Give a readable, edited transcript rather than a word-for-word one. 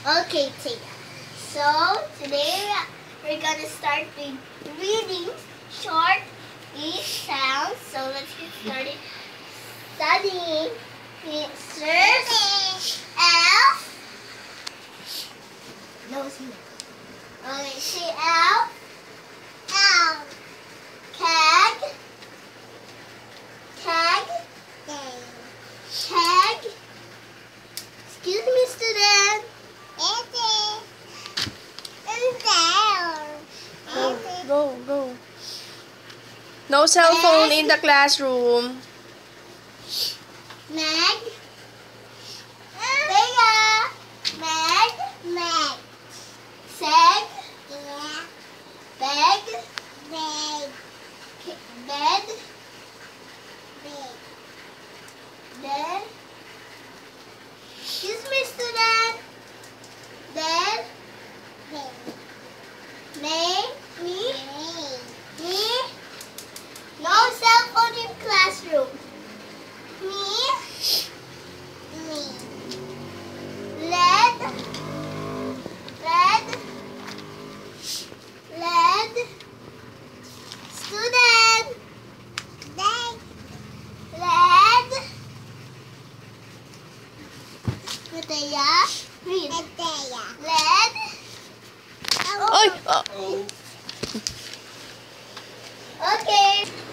Okay, Tia. So today we're gonna start with reading short each sounds. So let's get started studying. First, L. No, it's here. Okay, say L. L. Keg. Keg. Keg. Excuse me, student. Go. No cell phone in the classroom. Meg. Bea. Meg. Meg. Seg. Yeah. Beg. Beg. Bed. Bed. Bed. Excuse me, student. Bed. Bed. May. Me. Me. No cell phone in classroom. Me. Me. Lead. Lead. Lead. Student. Lead. Lead. Mataya. Read. Mataya. Lead. Oy! Oh. Okay.